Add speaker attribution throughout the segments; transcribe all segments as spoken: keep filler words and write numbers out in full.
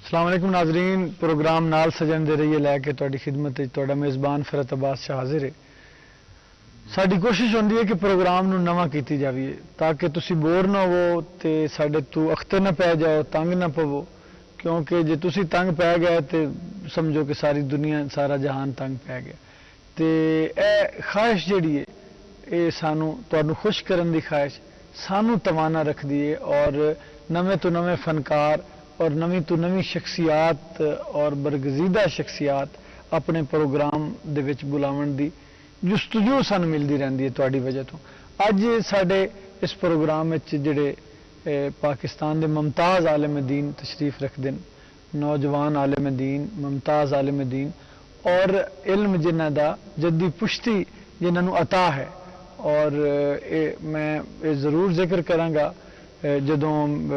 Speaker 1: السلام علیکم ناظرین، پروگرام نال سجن دے رہیے لے کے تہاڈی خدمت وچ تہاڈا میزبان فرت عباس شاہ حاضر ہے۔ ساری کوشش ہوندی ہے کہ پروگرام نو نواں کیتی جاویے تاکہ تسی بور نہ ہو تے ساڈے تو اختے نہ پے جاؤ، تنگ نہ پو، کیونکہ جے تسی تنگ پے گئے تے سمجھو کہ ساری دنیا سارا جہان تنگ پے گیا۔ تے اے خواہش جڑی ہے اے سانو تہانوں خوش کرن دی خواہش سانو توانا رکھ دیے اور نویں تو نویں فنکار اور نویں تو نویں شخصیات اور برگزیدہ شخصیات اپنے پروگرام دے وچ بلاون دی جستجو سانو ملدی رہندی ہے تہاڈی وجہ تو۔ اج ساڈے اس پروگرام وچ جڑے پاکستان دے ممتاز عالم دین تشریف رکھدے، نوجوان عالم دین، ممتاز عالم دین اور علم جنہ دا جدی پشتی جنہاں نو عطا ہے، اور میں ضرور ذکر کراں گا جدوں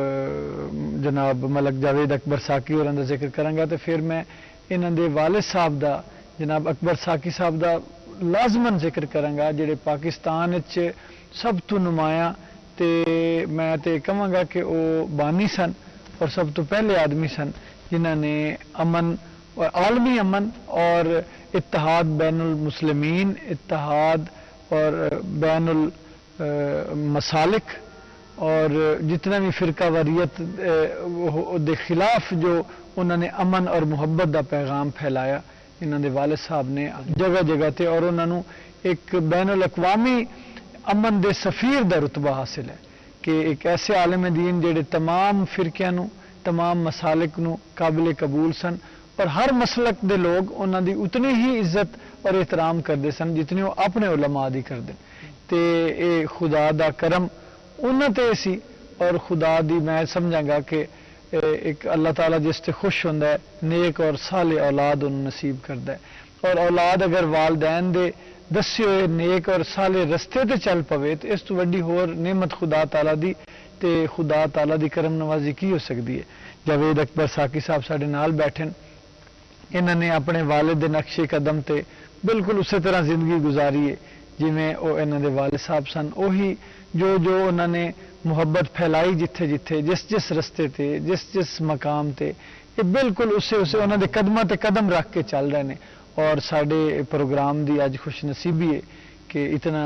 Speaker 1: جناب ملک جاوید اکبر ساکی اور دا ذکر کراں گا تو پھر میں انہاں دے والد صاحب دا جناب اکبر ساکی صاحب دا لازماً ذکر کراں گا جڑے پاکستان وچ سب تو نمایاں تے میں تے کہاں گا کہ وہ بانی سن اور سب تو پہلے آدمی سن جنہاں نے امن اور عالمی امن اور اتحاد بین المسلمین، اتحاد اور بین المسالک اور جتنا بھی فرقہ واریت دے خلاف جو انہوں نے امن اور محبت دا پیغام پھیلایا، انہوں نے والد صاحب نے جگہ جگہ تے اور انہوں نے ایک بین الاقوامی امن دے سفیر دا رتبہ حاصل ہے کہ ایک ایسے عالم دین جڑے تمام فرقیاں نو، تمام مسالک نو قابل قبول سن اور ہر مسلک دے لوگ انہوں دی اتنی ہی عزت اور احترام کردے سن جتنی وہ اپنے علماء دی کردے تے اے خدا دا کرم انہوں تے سی اور خدا دی میں سمجھاں گا کہ ایک اللہ تعالیٰ جس تے خوش ہوندہ ہے نیک اور صالح اولاد انہوں نصیب کردہ ہے، اور اولاد اگر والدین دے دسے ہوئے نیک اور صالح رستے تے چل پوے تو اس تو وڈی ہور نعمت خدا تعالیٰ دی تے خدا تعالیٰ دی کرم نوازی کی ہو سکتی ہے۔ جاوید اکبر ساکی صاحب ساڈے نال بیٹھن، انہوں نے اپنے والد دے نقش قدم تے بالکل اسی طرح زندگی گزاری ہے جی میں او انہوں دے والد صاحب سن، وہی جو جو انہوں نے محبت پھیلائی جتھے جتھے جس جس رستے تے جس جس مقام تے یہ بالکل اسے اسے انہوں دے قدمہ تے قدم رکھ کے چل رہے ہیں، اور ساڈے پروگرام دی اج خوش نصیبی ہے کہ اتنا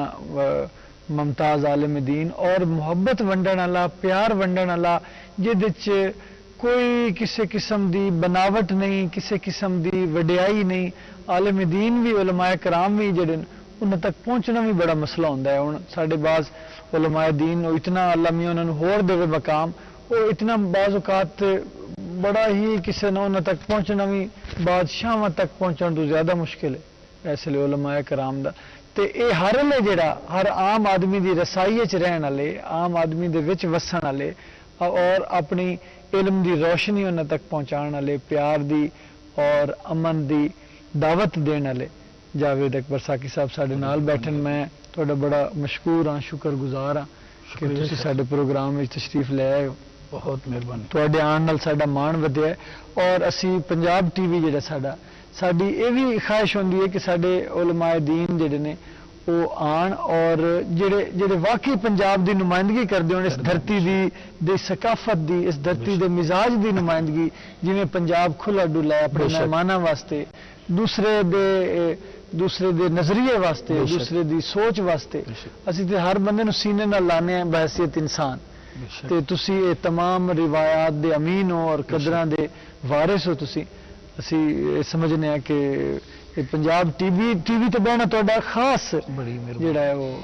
Speaker 1: ممتاز عالم دین اور محبت ونڈن والا، پیار ونڈن والا، جہد کوئی کسی قسم دی بناوٹ نہیں، کسی قسم دی وڈیائی نہیں، عالم دین بھی علماء کرام بھی جڑے انہوں تک پہنچنا بھی بڑا مسئلہ ہوتا ہے۔ ہوں ساڈے بعض علماء دین وہ اتنا اللہ میاں انہوں نے ہور دے مقام، وہ اتنا بعض اوقات بڑا ہی کسی نے انہوں تک پہنچنا بھی بادشاہاں تک پہنچنا تو زیادہ مشکل ہے اس لیے علماء کرام دا تے اے ہر لے جڑا ہر عام آدمی دی رسائی وچ رہن والے، عام آدمی دے وچ وسن والے اور اپنی علم دی روشنی انہوں تک پہنچان والے، پیار دی اور امن دی دعوت دین والے جاوید اکبر ساکی صاحب ساڈے نال بیٹھن، میں تہاڈا بڑا مشکور ہاں، شکر گزار ہاں کہ تسی ساڈے پروگرام وچ تشریف لے آئے ہو۔
Speaker 2: بہت مہربانی،
Speaker 1: تہاڈے آن نال ساڈا مان ودیا ہے، اور اسی پنجاب ٹی وی جڑا ساڈا ساڈی یہ بھی خواہش ہوندی ہے کہ ساڈے علماء دین جڑے نے وہ آن اور جڑے جڑے واقعی پنجاب دی نمائندگی کردے ہون، اس دھرتی دی دی ثقافت دی، اس دھرتی دے مزاج دی نمائندگی، جویں پنجاب کھلا ڈلا ہے اپنے مہماناں واسطے، دوسرے دے دوسرے دے نظریے واسطے، دوسرے دی سوچ واسطے، اسی تے ہر بندے نو سینے نال لانے ہیں بحیثیت انسان، تے تسی اے تمام روایات دے امین ہو اور قدراں دے وارث ہو، تسی اسی سمجھنے ہیں کہ Punjab T V T V تے بہنا تہاڈا خاص جڑا ہے وہ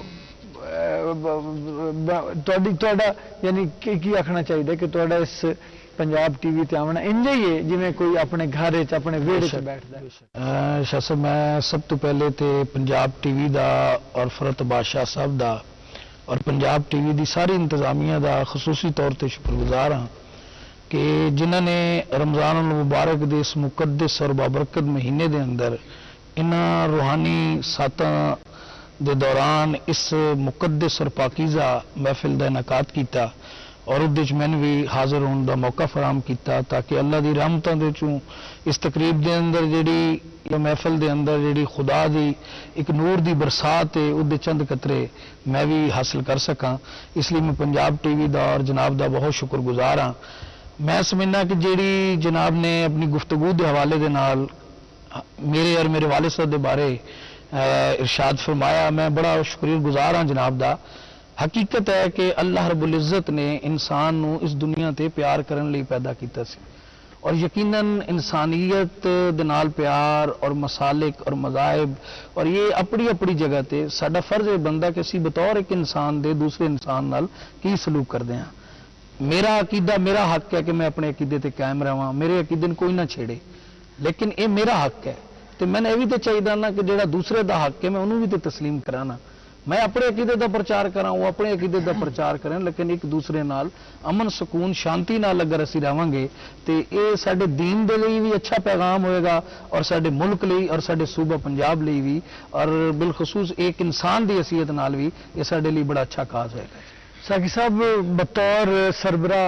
Speaker 1: تہاڈا یعنی کی آکھنا چاہیے کہ تہاڈا اس پنجاب ٹی وی تے آونا انج ہی ہے جویں کوئی اپنے گھر وچ اپنے ویڑے وچ بیٹھدا ہے۔
Speaker 2: شاہ صاحب میں سب تو پہلے تے پنجاب ٹی وی دا اور فرت بادشاہ صاحب دا اور پنجاب ٹی وی دی ساری انتظامیہ دا خصوصی طور تے شکر گزار ہاں کہ جنہاں نے رمضان المبارک دے اس مقدس اور بابرکت مہینے دے اندر انہاں روحانی ساتاں دے دوران اس مقدس اور پاکیزہ محفل دا انعقاد کیتا اور اس میں نے بھی حاضر ہونے دا موقع فراہم کیتا تاکہ اللہ دی رحمتوں دے چوں اس تقریب دے اندر جیڑی یا محفل دے اندر جیڑی خدا دی ایک نور دی برسات ہے اس دے چند قطرے میں بھی حاصل کر سکاں، اس لیے میں پنجاب ٹی وی دا اور جناب دا بہت شکر گزار ہاں۔ میں سمجھنا کہ جیڑی جناب نے اپنی گفتگو دے حوالے دے نال میرے اور میرے والد صاحب دے بارے ارشاد فرمایا، میں بڑا شکریہ گزار ہاں جناب دا۔ حقیقت ہے کہ اللہ رب العزت نے انسان نو اس دنیا تے پیار کرن لئی پیدا کیتا سی، اور یقیناً انسانیت دے نال پیار اور مسالک اور مذاہب اور یہ اپنی اپنی جگہ تے ساڈا فرض ہے بندہ کہ اسی بطور ایک انسان دے دوسرے انسان نال کی سلوک کردے ہیں۔ میرا عقیدہ میرا حق ہے کہ میں اپنے عقیدے تے قائم رہواں، میرے عقیدے نوں کوئی نہ چھیڑے، لیکن اے میرا حق ہے تو میں نے یہ بھی تو چاہیے نا کہ جڑا دوسرے دا حق ہے میں انہوں بھی تو تسلیم کرانا۔ میں اپنے عقیدے دا پرچار کراں، وہ اپنے عقیدے دا پرچار کریں، لیکن ایک دوسرے نال امن سکون شانتی نال اگر اسی رہواں گے تو یہ سارے دین دے لئی بھی اچھا پیغام ہوئے گا، اور سارے ملک لئی اور سارے صوبہ پنجاب لئی بھی، اور بالخصوص ایک انسان دی حیثیت نال بھی یہ سارے لئی بڑا اچھا کاز ہوئے گا۔
Speaker 1: ساقی صاحب، بطور سربراہ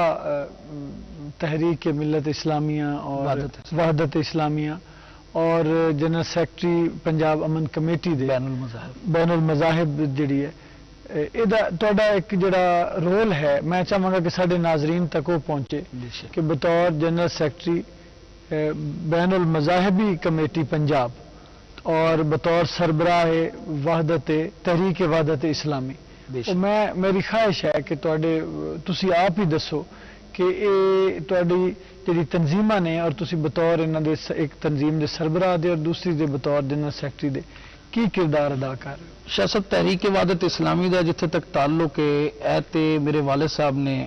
Speaker 1: تحریک ملت اسلامیہ اور وحدت اسلامیہ اور جنرل سیکرٹری پنجاب امن کمیٹی دے
Speaker 2: بین المذاہب
Speaker 1: بین المذاہب جڑی ہے، تہاڈا ایک جڑا رول ہے میں چاہاں گا کہ سارے ناظرین تک وہ پہنچے کہ بطور جنرل سیکرٹری بین المذاہبی کمیٹی پنجاب اور بطور سربراہ وحدت تحریک وحدت اسلامی، میں میری خواہش ہے کہ تواڈے تسی آپ ہی دسو کہ یہ تواڈی جڑی تنظیماں نے اور تسی بطور انہاں دے ایک تنظیم دے سربراہ دے اور دوسری دے بطور جنرل سیکرٹری دے کی کردار ادا کر رہے ہو؟
Speaker 2: شاست تحریک وحدت اسلامی دا جتھے تک تعلق ہے، اے تے میرے والد صاحب نے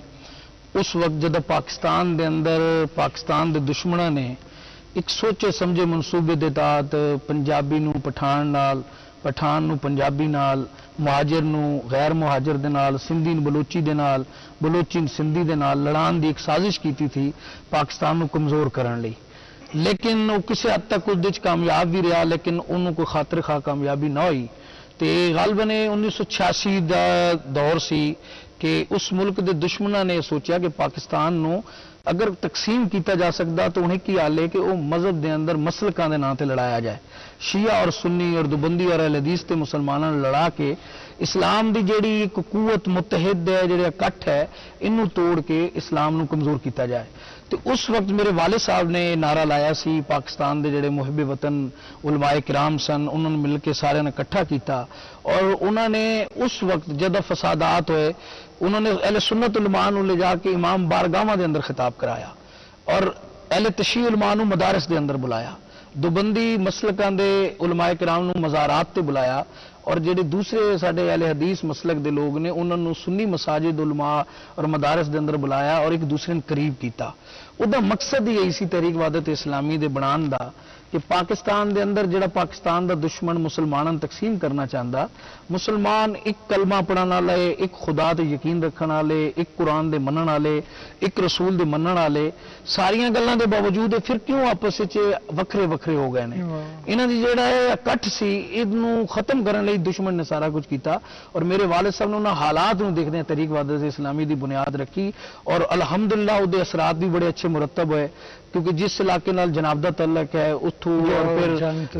Speaker 2: اس وقت جدہ پاکستان دے اندر پاکستان دے دشمناں نے ایک سوچے سمجھے منصوبے دے تحت پنجابی نو پٹھان نال، پٹھان نو پنجابی نال، مہاجر نو غیر مہاجر دے نال، سندھی نو بلوچی دے نال، بلوچی نو سندھی دے نال لڑان دی ایک سازش کیتی تھی پاکستان نو کمزور کرن لئی، لیکن وہ کسی حد تک اس دے کامیاب بھی رہا، لیکن انہوں کو خاطر خواہ کامیابی نہ ہوئی۔ تے غالباً انیس سو چھیاسی دا دور سی کہ اس ملک دے دشمنوں نے سوچا کہ پاکستان نو اگر تقسیم کیتا جا سکتا تو انہیں کی حال ہے کہ وہ مذہب دے اندر مسلکاں دے نام تے لڑایا جائے، شیعہ اور سنی اور دوبندی اور اہل حدیث تے مسلمانوں لڑا کے اسلام دی جیڑی ایک قوت متحد ہے، جیڑا اکٹھ ہے، انہوں توڑ کے اسلام نو کمزور کیتا جائے۔ تو اس وقت میرے والد صاحب نے نعرہ لایا سی، پاکستان دے جڑے محب وطن علماء کرام سن انہوں نے مل کے سارے نے اکٹھا کیتا، اور انہوں نے اس وقت جدہ فسادات ہوئے انہوں نے اہل سنت علماء نو لے جا کے امام بارگاہاں دے اندر خطاب کرایا، اور اہل تشیع علماء نو مدارس دے اندر بلایا، دوبندی مسلکاں دے علماء کرام نو مزارات تے بلایا، اور جڑے دوسرے ساڈے اہل حدیث مسلک دے لوگ نے انہوں نے سنی مساجد علماء اور مدارس دے اندر بلایا اور ایک دوسرے نے قریب کیتا۔ او دا مقصد ہی اسی تحریک وحدت اسلامی دے بنان دا کہ پاکستان دے اندر جڑا پاکستان دا دشمن مسلمانوں تقسیم کرنا چاہتا، مسلمان ایک کلمہ پڑھن والے، ایک خدا تے یقین رکھن والے، ایک قرآن دے منن والے، ایک رسول دے منن والے، ساریاں گلاں دے باوجود پھر کیوں آپس وچ وکھرے وکھرے ہو گئے نے؟ انہاں دی جڑا ہے اکٹھ سی اینوں ختم کرن لئی دشمن نے سارا کچھ کیتا، اور میرے والد صاحب نے انہاں حالات نوں دیکھدے تحریک وحدت اسلامی دی بنیاد رکھی، اور الحمدللہ او دے اثرات بھی بڑے اچھے مرتب ہوئے، کیونکہ جس علاقے نال جناب دا تعلق ہے اتھو اور پھر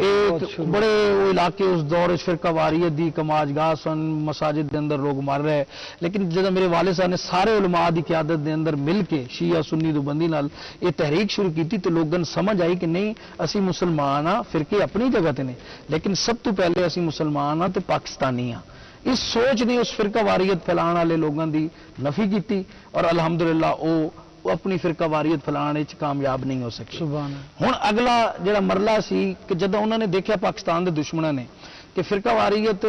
Speaker 2: ایک بڑے وہ علاقے اس دور فرقہ واریت دی کماج گاہ سن، مساجد دے اندر لوگ مر رہے، لیکن جب میرے والد صاحب نے سارے علماء دی قیادت دے اندر مل کے شیعہ سنی دوبندی نال یہ تحریک شروع کی تو لوگوں سمجھ آئی کہ نہیں اسی مسلمان ہاں، فرقے اپنی جگہ تے نے، لیکن سب تو پہلے اسی مسلمان ہاں تے پاکستانی ہاں۔ اس سوچ نے اس فرقہ واریت پھیلان والے لوگوں دی نفی کیتی، اور الحمدللہ او وہ اپنی فرقہ واریت پھیلانے چ کامیاب نہیں ہو سکے۔ ہن اگلا جڑا مرلہ سی کہ جدو انہوں نے دیکھا پاکستان دے دشمنوں نے کہ فرقہ واریت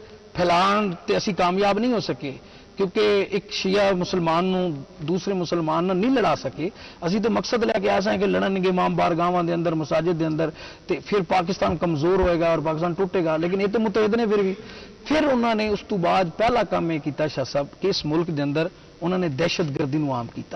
Speaker 2: پھیلان تے اسی کامیاب نہیں ہو سکے، کیونکہ ایک شیعہ مسلمان نو دوسرے مسلمان نو نہیں لڑا سکے، اسی تو مقصد لے کے آئے ہیں کہ لڑن گے امام بارگاہاں دے اندر مساجد دے اندر تے پھر پاکستان کمزور ہوئے گا اور پاکستان ٹوٹے گا، لیکن یہ تو متحد نے پھر بھی پھر انہوں نے اس تو بعد پہلا کام یہ کیتا شاہ صاحب کہ اس ملک دے اندر انہوں نے دہشت گردی نو عام کیتا۔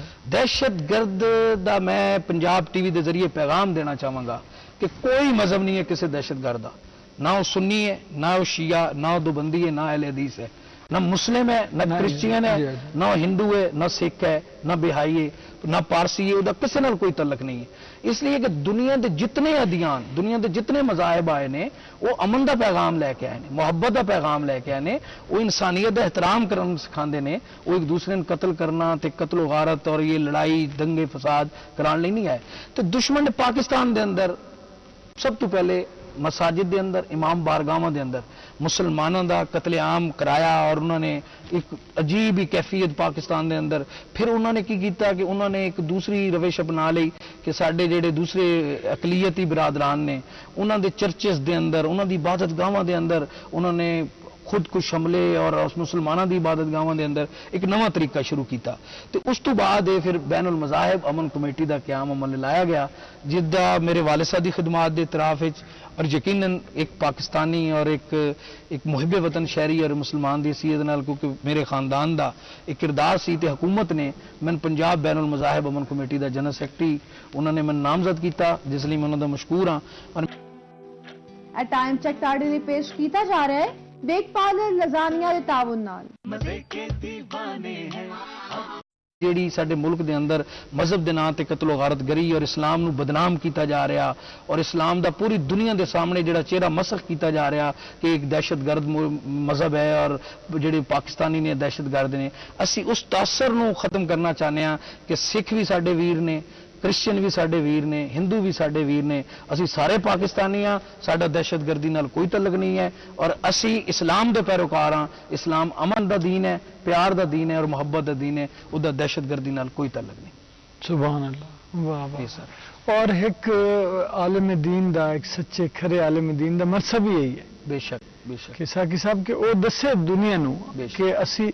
Speaker 2: دہشت گرد دا میں پنجاب ٹی وی دے ذریعے پیغام دینا چاہوں گا کہ کوئی مذہب نہیں ہے کسی دہشت گرد دا، نہ وہ سنی ہے، نہ وہ شیعہ، نہ وہ دوبندی ہے، نہ اہل حدیث ہے۔ نہ مسلم ہے نہ کرسچین ہے نہ ہندو ہے نہ سکھ ہے نہ بہائی ہے نہ پارسی ہے، وہ کسی نال کوئی تعلق نہیں ہے۔ اس لیے کہ دنیا دے جتنے ادیان دنیا دے جتنے مذاہب آئے نے وہ امن دا پیغام لے کے آئے نے، محبت دا پیغام لے کے آئے نے، وہ انسانیت دا احترام کرنا سکھاندے نے، وہ ایک دوسرے نے قتل کرنا تے قتل و غارت اور یہ لڑائی دنگے فساد کران لئی نہیں آئے۔ تو دشمن نے پاکستان دے اندر سب تو پہلے مساجد دے اندر امام بارگاہاں دے اندر مسلمانوں دا قتل عام کرایا، اور انہوں نے ایک عجیب ہی کیفیت پاکستان دے اندر، پھر انہوں نے کی کیتا کہ انہوں نے ایک دوسری روش اپنا لی کہ ساڈے جڑے دوسرے اقلیتی برادران نے انہوں دے چرچز دے اندر انہوں دی عبادت گاہاں دے اندر انہوں نے خود کش حملے اور اس مسلمانوں دی عبادت گاہاں دے اندر ایک نواں طریقہ شروع کیتا۔ تو اس تو بعد یہ پھر بین المذاہب امن کمیٹی دا قیام عمل لایا گیا، جدا میرے والد صاحب دی خدمات دے اطراف وچ، اور یقیناً ایک پاکستانی اور ایک ایک محب وطن شہری اور مسلمان دی حیثیت نال، کیونکہ میرے خاندان دا ایک کردار سی تے حکومت نے من پنجاب بین المذاہب امن کمیٹی دا جنرل سیکرٹری انہوں نے من نامزد کیتا، جس لیے میں انہوں دا مشکور ہاں۔
Speaker 3: ایٹ ٹائم چیک تاڑے لیے پیش کیتا جا رہا ہے دیکھ پالر لزانیہ دے تعاون نال
Speaker 2: جیڑی ساڈے ملک دے اندر مذہب دے نام تے قتل و غارت گری اور اسلام نو بدنام کیتا جا رہا، اور اسلام دا پوری دنیا دے سامنے جڑا چہرہ مسخ کیتا جا رہا کہ ایک دہشت گرد مذہب ہے اور جڑے پاکستانی نے دہشت گرد نے، اسی اس تاثر نو ختم کرنا چاہنے ہاں کہ سکھ بھی ساڈے ویر نے، کرسچن بھی ساڈے ویر نے، ہندو بھی ساڈے ویر نے، اسی سارے پاکستانی ہاں، ساڈا دہشت گردی نال کوئی تعلق نہیں ہے، اور اسی اسلام دے پیروکار ہاں۔ اسلام امن دا دین ہے، پیار دا دین ہے اور محبت دا دین ہے، او دا دہشت گردی نال کوئی تعلق نہیں۔
Speaker 1: سبحان اللہ، واہ واہ۔ اور ایک عالم دین دا، ایک سچے کھرے عالم دین دا مرسب ہی یہی ہے،
Speaker 2: بے شک بے شک،
Speaker 1: کہ ساکی صاحب کہ او دسے دنیا نو کہ اسی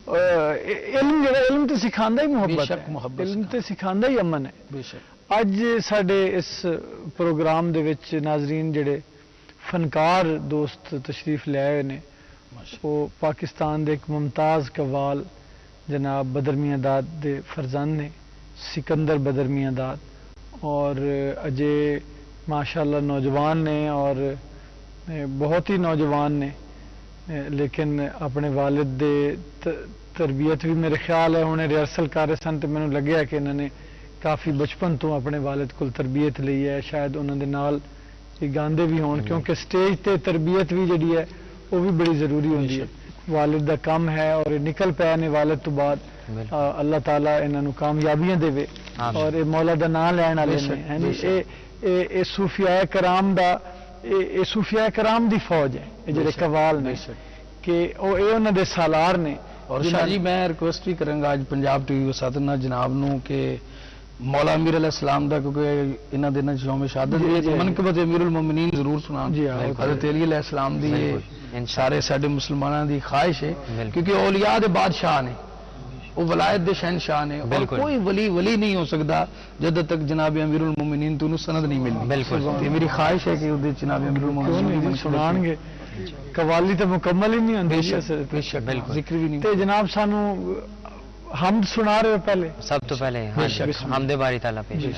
Speaker 1: علم جڑا علم تے سکھاندا ہی محبت ہے، علم تے سکھاندا ہی امن ہے۔
Speaker 2: بے شک
Speaker 1: اج ساڈے اس پروگرام دے وچ ناظرین جڑے فنکار دوست تشریف لے آئے نے، وہ پاکستان دے ایک ممتاز قوال جناب بدر میاں داد دے فرزند نے، سکندر بدر میاں داد، اور اجے ماشاءاللہ نوجوان نے اور بہت ہی نوجوان نے، لیکن اپنے والد دے تربیت بھی میرے خیال ہے انہیں ریہرسل کر رہے سن تو مینوں لگیا کہ انہوں نے کافی بچپن تو اپنے والد کو تربیت لی ہے، شاید انہوں دے نال یہ گاندے بھی ہون، کیونکہ سٹیج تے تربیت بھی جڑی ہے وہ بھی بڑی ضروری ہوندی ہے۔ والد دا کم ہے اور نکل پے نے والد تو بعد، اللہ تعالیٰ انہوں کامیابیاں دے اور اے مولا دا نام لین والے نے، اے صوفیاء کرام دا اے صوفیاء کرام دی فوج ہے، یہ جڑے قوال نے کہ او اے انہاں دے سالار نے۔
Speaker 2: اور شاہ جی میں ریکویسٹ بھی کروں گا آج پنجاب ٹی وی وساتنا جناب نو کہ مولا امیر علیہ السلام دا، کیونکہ انہاں دنوں یوم شہادت منقبت امیر المومنین ضرور سنا، حضرت علی علیہ السلام دی سارے ساڈے مسلمانوں دی خواہش ہے، کیونکہ اولیاء دے بادشاہ نے، وہ ولایت دے شہنشاہ نے، اور کوئی ولی ولی نہیں ہو سکتا جب تک جناب امیر المومنین تو سند نہیں ملنی۔ بالکل میری خواہش ہے کہ جناب امیر المومنین
Speaker 1: سنان گے، قوالی تو مکمل ہی نہیں ہوندی، ذکر بھی نہیں۔ تے جناب سانو حمد سنا رہے ہو پہلے؟
Speaker 4: سب تو پہلے حمد باری تعالیٰ پیش۔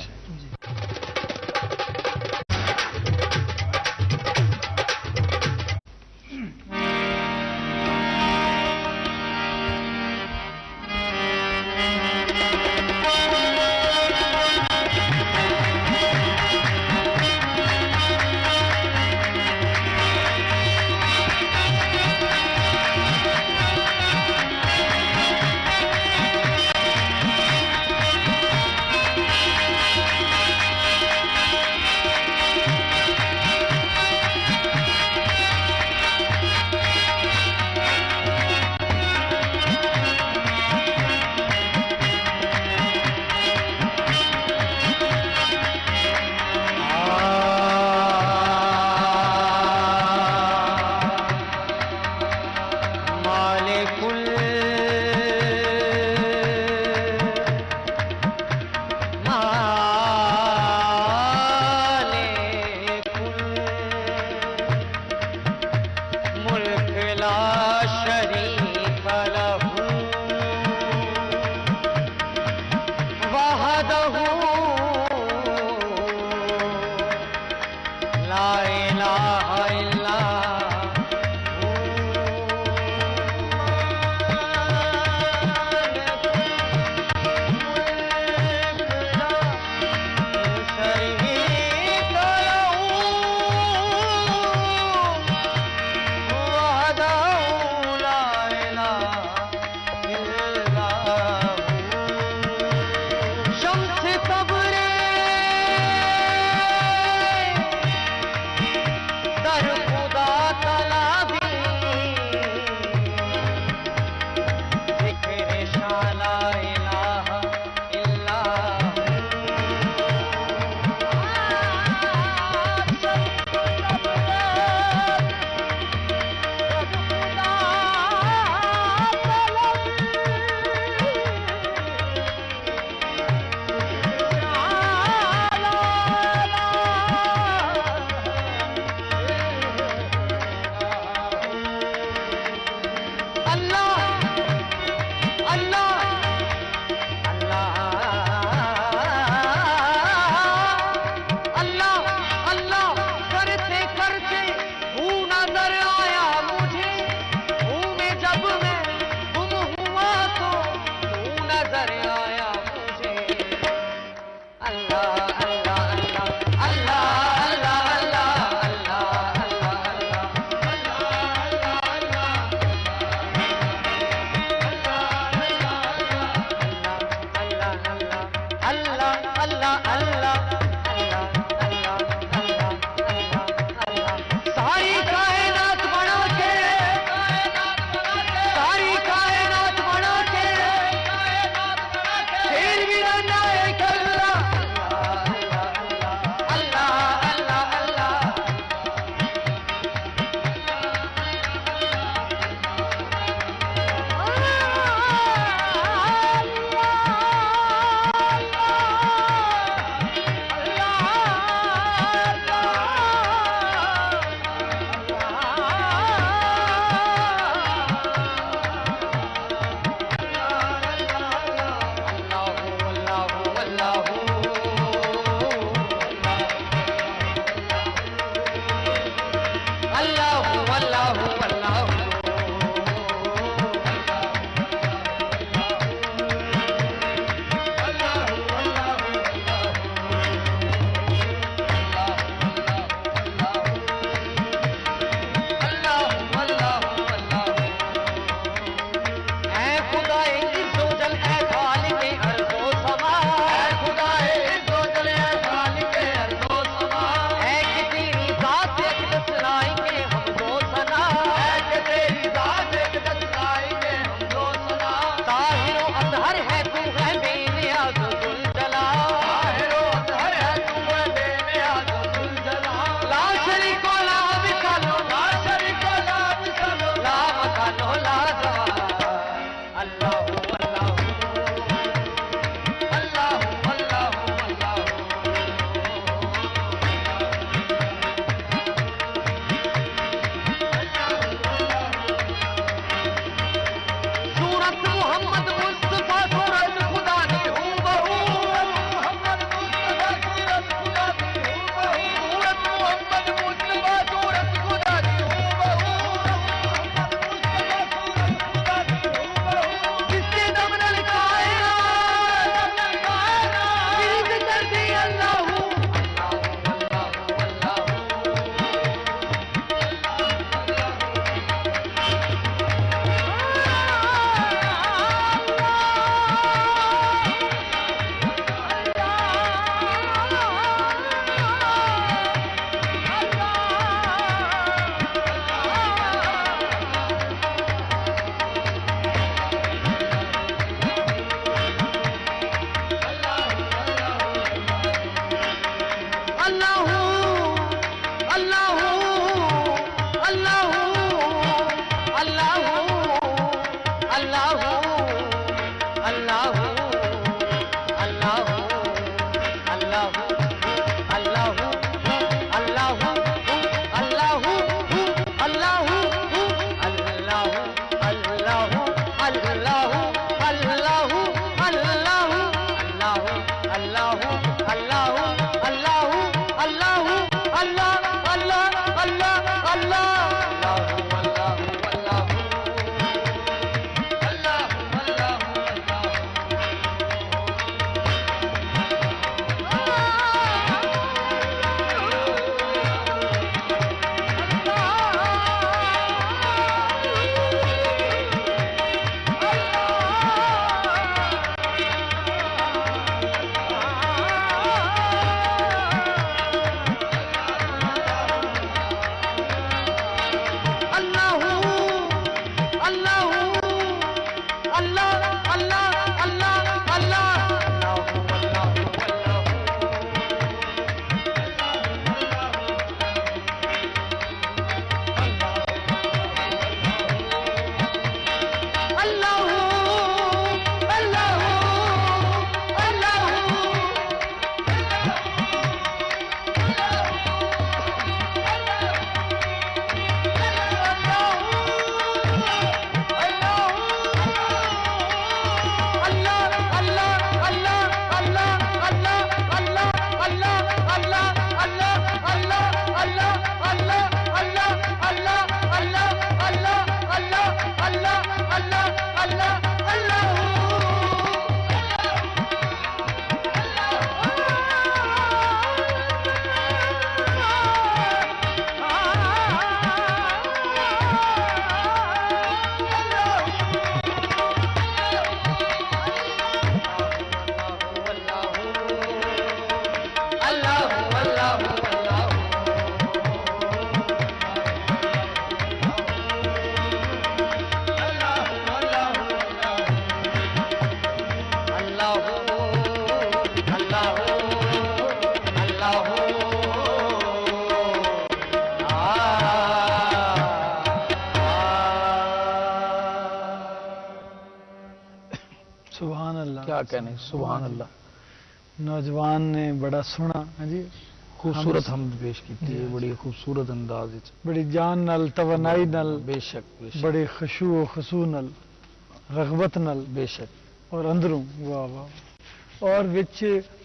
Speaker 2: کیا کہنے. سبحان اللہ.
Speaker 1: نوجوان نے بڑا سونا ہاں جی
Speaker 2: خوبصورت حمد پیش کی ہے بڑی خوبصورت انداز وچ
Speaker 1: بڑی جان نال توانائی نال
Speaker 2: بے شک بے شک
Speaker 1: بڑے خشوع و خضوع نال رغبت نال
Speaker 2: بے شک
Speaker 1: اور اندروں واہ واہ اور وچ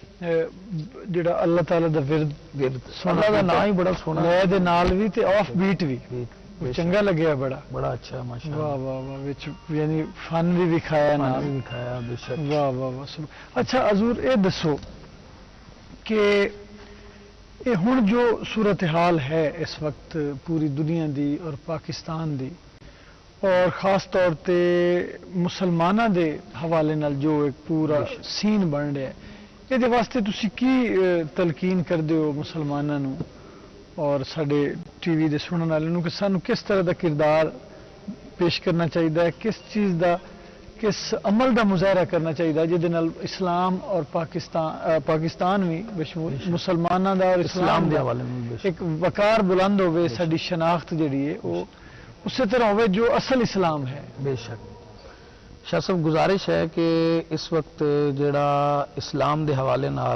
Speaker 1: جڑا اللہ تعالی دا ورد
Speaker 2: ورد اللہ دا نام ہی بڑا سونا
Speaker 1: لے دے نال وی تے آف بیٹ وی چنگا لگیا بڑا
Speaker 2: بڑا اچھا ماشاءاللہ.
Speaker 1: واہ واہ واہ وچ یعنی فن بھی دکھایا نا
Speaker 2: بھی دکھایا بے شک.
Speaker 1: واہ واہ واہ. اچھا حضور اے دسو کہ یہ ہن جو صورتحال ہے اس وقت پوری دنیا دی اور پاکستان دی اور خاص طور تے مسلماناں دے حوالے نال جو ایک پورا سین بن رہا ہے یہ واسطے تسی کی تلقین کر دیو مسلماناں نو اور ساڈے ٹی وی دے سنن والے نو کہ سانو کس طرح دا کردار پیش کرنا چاہیے کس چیز دا کس عمل دا مظاہرہ کرنا چاہیے جہدے نال اسلام اور پاکستان پاکستان بھی بشمول مسلماناں دا اور اسلام دے حوالے ایک وقار بلند ہوئے ساڈی شناخت جڑی ہے وہ اسی طرح ہوئے جو اصل اسلام ہے.
Speaker 2: بے شک. شاہ صاحب گزارش ہے کہ اس وقت جڑا اسلام دے حوالے نال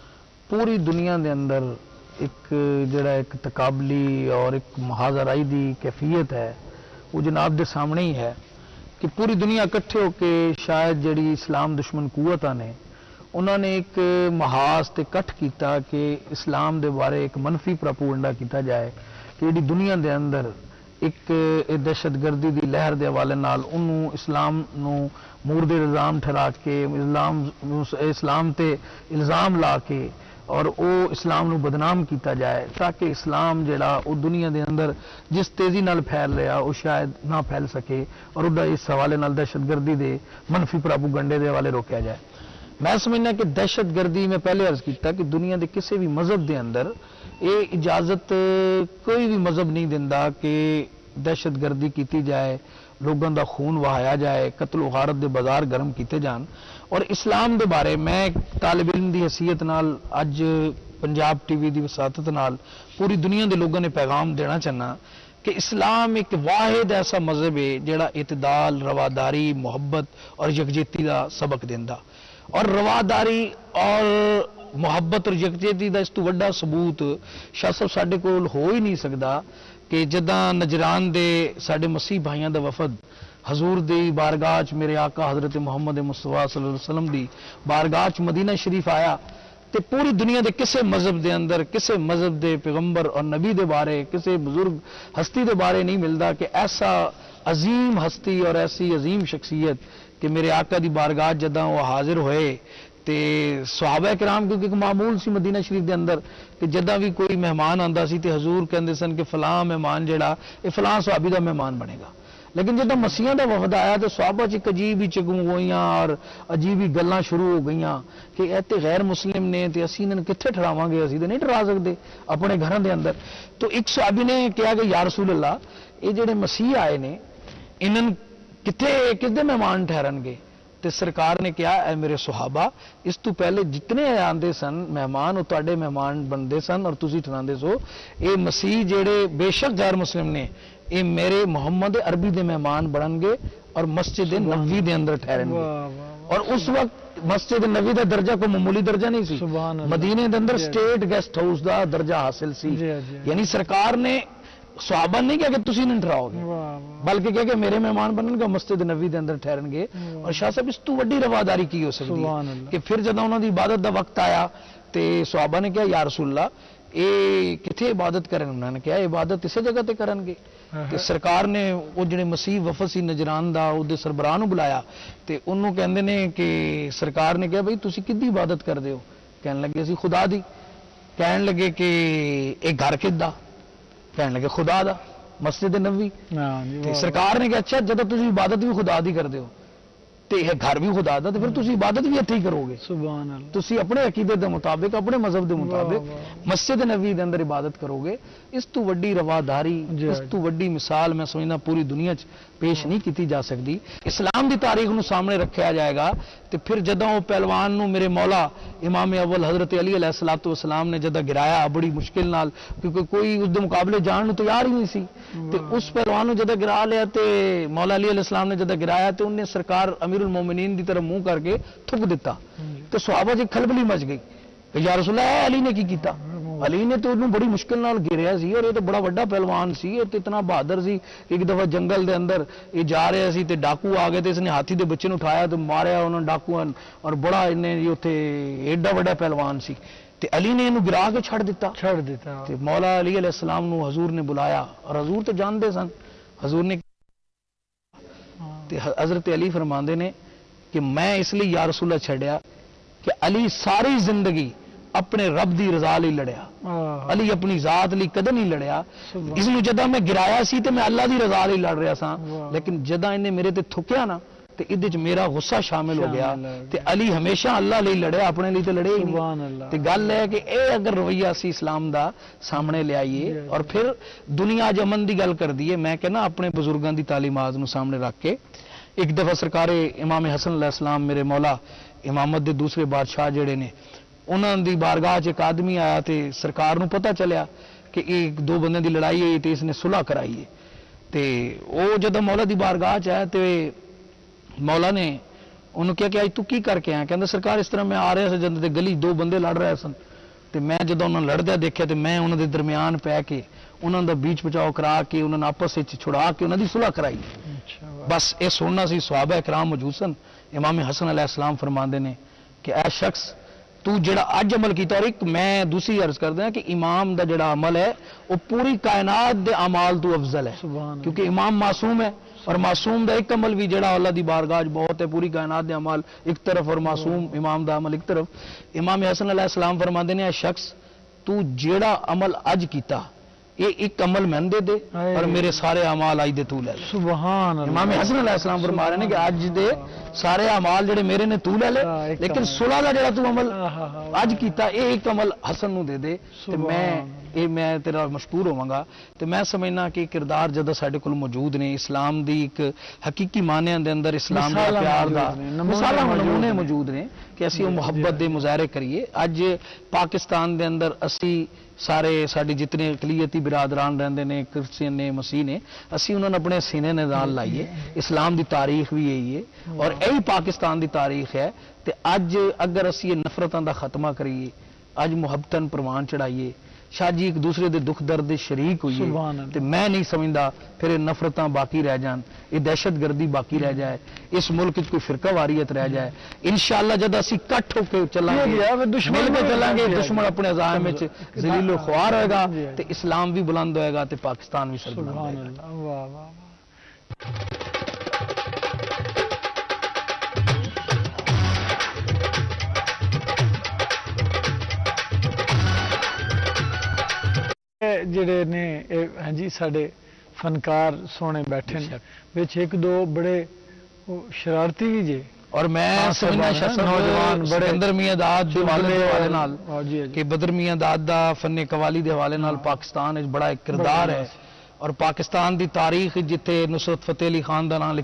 Speaker 2: پوری دنیا دے اندر ایک جڑا ایک تقابلی اور ایک محاذرائی دی کیفیت ہے وہ جناب دے سامنے ہی ہے کہ پوری دنیا اکٹھے ہو کے شاید جڑی اسلام دشمن قوتاں نے انہوں نے ایک محاذ تے کٹھ کیتا کہ اسلام دے بارے ایک منفی پراپوگنڈا کیتا جائے کہ جڑی دنیا دے اندر ایک دہشت گردی دی لہر دے حوالے نال انہوں اسلام نو مورد الزام ٹھہرا کے اسلام اسلام تے الزام لا کے اور او اسلام نو بدنام کیتا جائے تاکہ اسلام جڑا او دنیا دے اندر جس تیزی نال پھیل رہا او شاید نہ پھیل سکے اور ادا اس حوالے نال دہشت گردی دے منفی پراپوگنڈے دے حوالے روکیا جائے. میں سمجھنا کہ دہشت گردی میں پہلے عرض کیتا کہ دنیا دے کسی بھی مذہب دے اندر اے اجازت کوئی بھی مذہب نہیں دیندا کہ دہشت گردی کیتی جائے لوگوں دا خون وہایا جائے قتل و غارت دے بازار گرم کیتے جان. اور اسلام دے بارے میں طالب علم دی حیثیت نال اج پنجاب ٹی وی دی وساطت نال پوری دنیا دے لوگوں نے پیغام دینا چاہنا کہ اسلام ایک واحد ایسا مذہب ہے جڑا اعتدال رواداری محبت اور یکجہتی دا سبق دیندا اور رواداری اور محبت اور یکجہتی دا اس تو وڈا ثبوت شاہ صاحب ساڈے کول ہو ہی نہیں سکدا کہ جداں نجران دے ساڈے مسیح بھائیاں دا وفد حضور دی بارگاہ چ میرے آقا حضرت محمد مصطفیٰ صلی اللہ علیہ وسلم دی بارگاہ چ مدینہ شریف آیا تے پوری دنیا دے کسے مذہب دے اندر کسے مذہب دے پیغمبر اور نبی دے بارے کسے بزرگ ہستی دے بارے نہیں ملدا کہ ایسا عظیم ہستی اور ایسی عظیم شخصیت کہ میرے آقا دی بارگاہ جداں وہ حاضر ہوئے تے صحابہ کرام کیونکہ ایک معمول سی مدینہ شریف دے اندر کہ جداں بھی کوئی مہمان آندا سی تے حضور کہندے سن کہ فلاں مہمان جڑا اے فلاں صحابی دا مہمان بنے گا. لیکن جداں مسیحاں دا وفد آیا تو صحابہ چ عجیب ہی چگنگوئیاں اور عجیب ہی گلاں شروع ہو گئیاں کہ اے تے غیر مسلم نے تے اسی انہاں کتھے ٹھراواں گے اسی تے نہیں ٹھرا سکدے اپنے گھراں دے اندر. تو ایک صحابی نے کہا کہ یا رسول اللہ اے جڑے مسیح آئے نے انہاں کتھے کس دے مہمان ٹھہرن گے؟ تے سرکار نے کہا اے میرے صحابہ اس تو پہلے جتنے آندے سن مہمان وہ تواڈے مہمان بندے سن اور تسی ٹھراندے سو. اے مسیح جڑے بے شک غیر مسلم نے اے میرے محمد عربی دے مہمان بنن گے اور مسجد نبوی دے اندر ٹھہرن گے. اور اس وقت مسجد نبوی دا درجہ کوئی معمولی درجہ نہیں سی, مدینے دے اندر سٹیٹ گیسٹ ہاؤس دا درجہ حاصل سی. یعنی سرکار نے صحابہ نہیں کہا کہ تسی نہیں ٹھراؤ گے بلکہ کہا کہ میرے مہمان بنن گے مسجد نبوی دے اندر ٹھہرن گے. اور شاہ صاحب اس تو وڈی رواداری کی ہو سکتی ہے کہ پھر جدوں انہاں دی عبادت دا وقت آیا تے صحابہ نے کہا یا رسول اللہ اے کتھے عبادت کرن؟ انہوں نے کہا عبادت اسی جگہ تے کرن گے. تے سرکار نے وہ جڑے مسیح وفد سی نجران دا او دے سربراہ نو بلایا تے انہوں کہندے نے کہ سرکار نے کہا بھئی تسی کدی عبادت کردے ہو؟ کہن لگے اسی خدا دی. کہن لگے کہ اے گھر کدا؟ کہن لگے خدا دا مسجد نبوی. تے سرکار نے کہا اچھا جدوں تسی عبادت بھی خدا دی کردے ہو تے یہ گھر بھی خدا دا تے پھر تسی عبادت بھی اتھے ہی کرو گے. سبحان اللہ. تسی اپنے عقیدے دے مطابق اپنے مذہب دے مطابق مسجد نبوی دے اندر عبادت کرو گے. اس تو وڈی رواداری اس تو وڈی مثال میں سمجھنا پوری دنیا چ پیش نہیں کیتی جا سکتی. اسلام دی تاریخ نو سامنے رکھیا جائے گا تے پھر جدوں پہلوان نو میرے مولا امام اول حضرت علی علیہ الصلوۃ والسلام نے جدوں گرایا بڑی مشکل نال کیونکہ کوئی اس دے مقابلے جان نو تیار ہی نہیں سی تے اس پہلوان نو جدہ گرا لیا تے مولا علی علیہ السلام نے جدہ گرایا تے انہیں سرکار امیر المومنین دی طرف منہ کر کے تھک دیتا تے صحابہ جی کھلبلی مچ گئی کہ یا رسول اللہ اے علی نے کی کیتا؟ علی نے تو انہوں بڑی مشکل نال گریا سی اور یہ تو بڑا بڑا پہلوان سی، یہ تو اتنا بہادر سی، ایک دفعہ جنگل دے اندر یہ جا رہے سی تے ڈاکو آ گئے تے اس نے ہاتھی دے بچے نو اٹھایا تے ماریا انہوں نے ڈاکو اور بڑا انہیں یہ اتنے ایڈا بڑا پہلوان سی تے علی نے انہوں گرا کے چھڑ دیتا
Speaker 1: چھڑ دیتا
Speaker 2: تے مولا علی علیہ السلام نو حضور نے بلایا اور حضور تو جان دے سن، حضور نے تے حضرت علی فرماندے نے کہ میں اس لیے یا رسول اللہ چھڑیا کہ علی ساری زندگی اپنے رب دی رضا لئی لڑیا، علی اپنی ذات لئی کدے نہیں لڑیا، اس نو جدہ میں گرایا سی تے میں اللہ دی رضا لئی لڑ رہا سا، لیکن جدہ انہیں میرے تے تھکیا نا تے ادھے چ میرا غصہ شامل ہو گیا تے علی ہمیشہ اللہ لئی لڑیا، اپنے لئی تے لڑے ہی نہیں۔ تے گل ہے کہ اے اگر رویہ سی اسلام دا سامنے لے آئیے اور پھر دنیا جمن دی گل کر دیئے، میں کہنا اپنے بزرگان دی تعلیمات نو سامنے رکھ کے ایک دفعہ سرکار امام حسن علیہ السلام میرے مولا امامت دے دوسرے بادشاہ جڑے نے انہوں دی بارگاہ ایک آدمی آیا تے سرکار نو پتہ چلیا کہ ایک دو بندے دی لڑائی ہے تے اس نے صلح کرائی ہے تے او جدہ مولا دی بارگاہ آیا تے مولا نے انہوں کیا کہ آج تو کی کر کے آیا، کہندے سرکار اس طرح میں آ رہا سا جدہ دے گلی دو بندے لڑ رہے سن تے میں جدہ انہوں لڑ دیا دیکھا تے میں انہوں دے درمیان پہ کے انہوں دا بیچ بچاؤ کرا کے انہوں نے آپس سے چھڑا کے انہوں دی صلح کرائی۔ بس اے سننا سی صحابہ اکرام موجود سن، امام حسن علیہ السلام فرماندے نے کہ اے شخص تو جڑا اج عمل کیتا، اور ایک میں دوسری عرض کر دیا کہ امام دا جڑا عمل ہے وہ پوری کائنات دے اعمال تو افضل ہے، کیونکہ امام معصوم ہے اور معصوم دا ایک عمل بھی جڑا اللہ دی بارگاہ بہت ہے، پوری کائنات دے اعمال ایک طرف اور معصوم امام دا عمل ایک طرف۔ امام حسن علیہ السلام فرماندے نے اے شخص تو جڑا عمل اج کیتا یہ ایک عمل میں دے دے اور میرے سارے اعمال آج دے تو لے لے۔
Speaker 1: سبحان اللہ۔
Speaker 2: امام حسن علیہ السلام فرما رہے ہیں کہ آج دے سارے اعمال جڑے میرے نے تو لے لے، لیکن صلح دا جڑا تو عمل آج کیتا اے ایک عمل حسن نو دے دے تے میں اے میں تیرا مشکور ہوواں گا۔ تے میں سمجھنا کہ کردار جدہ ساڈے کول موجود نے، اسلام دی ایک حقیقی معنی دے اندر اسلام دا پیار دا مثال نمونے موجود نے کہ اسی وہ محبت دے مظاہرے کریے۔ اج پاکستان دے اندر اسی سارے ساڈے جتنے اقلیتی برادران رہندے نے، کرسچن نے، مسیح نے، اسی انہوں نے اپنے سینے نے نال لائیے۔ اسلام دی تاریخ بھی یہی ہے اور یہی پاکستان دی تاریخ ہے۔ تے اج اگر اسی یہ نفرتاں دا خاتمہ کریے، اج محبتاں پروان چڑھائیے، شاہ جی ایک دوسرے دے دکھ درد دے شریک ہوئیے، تے میں نہیں سمجھدا پھر یہ نفرتاں باقی رہ جان، یہ دہشت گردی باقی رہ جائے، اس ملک کوئی فرقہ واریت رہ جائے۔ انشاءاللہ جب اسی کٹ ہو کے چلیں گے، مل کے چلیں گے، دشمن اپنے عزائم وچ ذلیل و خوار ہوئے گا تے اسلام بھی بلند ہوئے گا تے پاکستان بھی سربلند ہوئے گا۔
Speaker 1: واہ واہ۔ جڑے نے ہاں جی ساڈے فنکار سونے بیٹھے ہیں وچ ایک دو بڑے شرارتی بھی جے،
Speaker 2: اور میں سمجھنا نوجوان بڑے بدر میاں داد دے حوالے نال کہ بدر میاں داد دا فن قوالی دے حوالے نال پاکستان وچ بڑا ایک کردار ہے، اور پاکستان دی تاریخ جتے نصرت فتح علی خان دا نام